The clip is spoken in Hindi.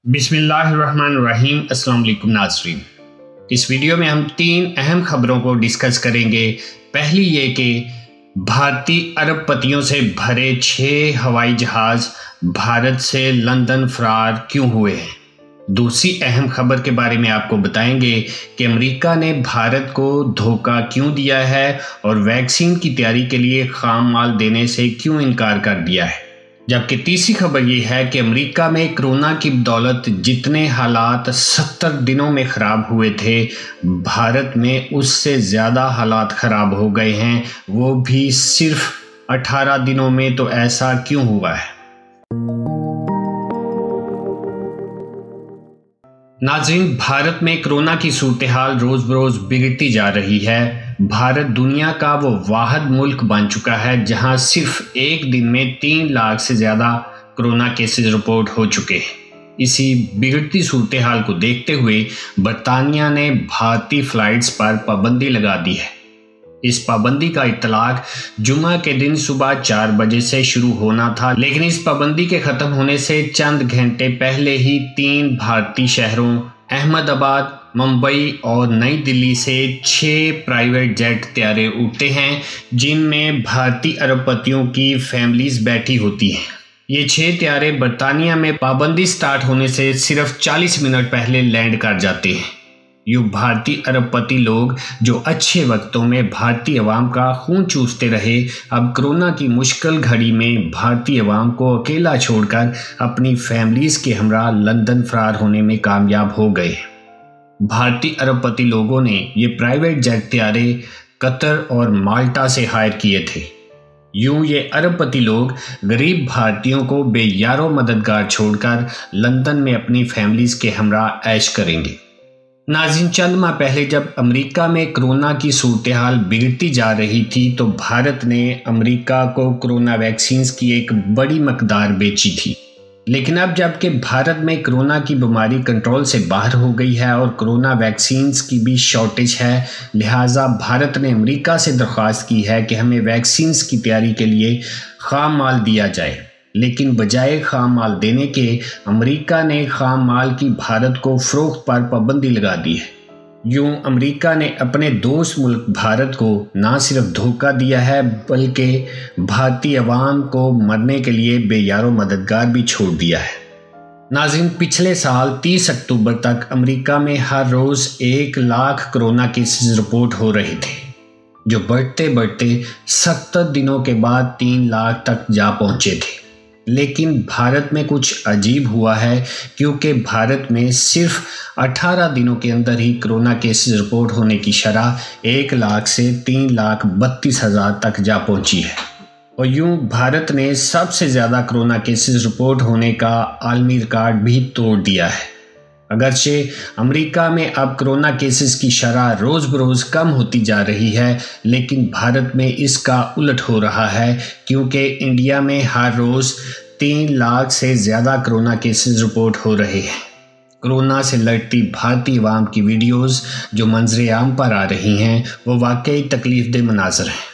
बिस्मिल्लाहिर्रहमानिर्रहीम। अस्सलाम वालेकुम नाज़रीन। इस वीडियो में हम 3 अहम खबरों को डिस्कस करेंगे। पहली ये कि भारतीय अरबपतियों से भरे 6 हवाई जहाज़ भारत से लंदन फरार क्यों हुए हैं। दूसरी अहम खबर के बारे में आपको बताएंगे कि अमेरिका ने भारत को धोखा क्यों दिया है और वैक्सीन की तैयारी के लिए खाम माल देने से क्यों इनकार कर दिया है। जबकि तीसरी खबर ये है कि अमेरिका में कोरोना की बदौलत जितने हालात 70 दिनों में ख़राब हुए थे, भारत में उससे ज़्यादा हालात ख़राब हो गए हैं, वो भी सिर्फ 18 दिनों में। तो ऐसा क्यों हुआ है? नाज़रीन, भारत में कोरोना की सूरत हाल रोज़ बरोज़ बिगड़ती जा रही है। भारत दुनिया का वो वाहिद मुल्क बन चुका है जहां सिर्फ एक दिन में 3 लाख से ज़्यादा कोरोना केसेस रिपोर्ट हो चुके हैं। इसी बिगड़ती सूरत हाल को देखते हुए बरतानिया ने भारतीय फ़्लाइट्स पर पाबंदी लगा दी है। इस पाबंदी का इतलाक जुमा के दिन सुबह 4 बजे से शुरू होना था, लेकिन इस पाबंदी के ख़त्म होने से चंद घंटे पहले ही 3 भारतीय शहरों अहमदाबाद, मुंबई और नई दिल्ली से 6 प्राइवेट जेट तैयारे उड़ते हैं, जिनमें भारतीय अरबपतियों की फैमिलीज बैठी होती हैं। ये 6 तैयारे बरतानिया में पाबंदी स्टार्ट होने से सिर्फ 40 मिनट पहले लैंड कर जाते हैं। यूँ भारतीय अरबपति लोग जो अच्छे वक्तों में भारतीय अवाम का खून चूसते रहे, अब कोरोना की मुश्किल घड़ी में भारतीय अवाम को अकेला छोड़कर अपनी फैमिलीज के हमरा लंदन फरार होने में कामयाब हो गए। भारतीय अरबपति लोगों ने ये प्राइवेट जेट तैयारे कतर और माल्टा से हायर किए थे। यूं ये अरबपति लोग गरीब भारतीयों को बेयारो मददगार छोड़कर लंदन में अपनी फैमिलीज के हमरा ऐश करेंगे। नाज़रीन, चंद माह पहले जब अमेरिका में कोरोना की सूरत हाल बिगड़ती जा रही थी, तो भारत ने अमेरिका को कोरोना वैक्सीन की एक बड़ी मकदार बेची थी। लेकिन अब जबकि भारत में कोरोना की बीमारी कंट्रोल से बाहर हो गई है और कोरोना वैक्सीन की भी शॉर्टेज है, लिहाजा भारत ने अमेरिका से दरख्वास्त की है कि हमें वैक्सीन की तैयारी के लिए खाम माल दिया जाए। लेकिन बजाय खाम माल देने के अमेरिका ने खाम माल की भारत को फ़रोख्त पर पाबंदी लगा दी है। यूं अमेरिका ने अपने दोस्त मुल्क भारत को ना सिर्फ धोखा दिया है, बल्कि भारतीय अवाम को मरने के लिए बेयारो मददगार भी छोड़ दिया है। नाज़रीन, पिछले साल 30 अक्टूबर तक अमेरिका में हर रोज़ 1 लाख कोरोना केसेस रिपोर्ट हो रहे थे, जो बढ़ते बढ़ते 70 दिनों के बाद 3 लाख तक जा पहुँचे थे। लेकिन भारत में कुछ अजीब हुआ है, क्योंकि भारत में सिर्फ 18 दिनों के अंदर ही कोरोना केसेस रिपोर्ट होने की शरह 1 लाख से 3,32,000 तक जा पहुंची है। और यूं भारत ने सबसे ज़्यादा कोरोना केसेस रिपोर्ट होने का आलमी रिकॉर्ड भी तोड़ दिया है। अगरचे अमेरिका में अब कोरोना केसेस की शरह रोज़ बरोज़ कम होती जा रही है, लेकिन भारत में इसका उलट हो रहा है, क्योंकि इंडिया में हर रोज़ 3 लाख से ज़्यादा कोरोना केसेस रिपोर्ट हो रहे हैं। कोरोना से लड़ती भारतीय अवाम की वीडियोज़ जो मंजर आम पर आ रही हैं, वो वाकई तकलीफ दे मनाज़र हैं।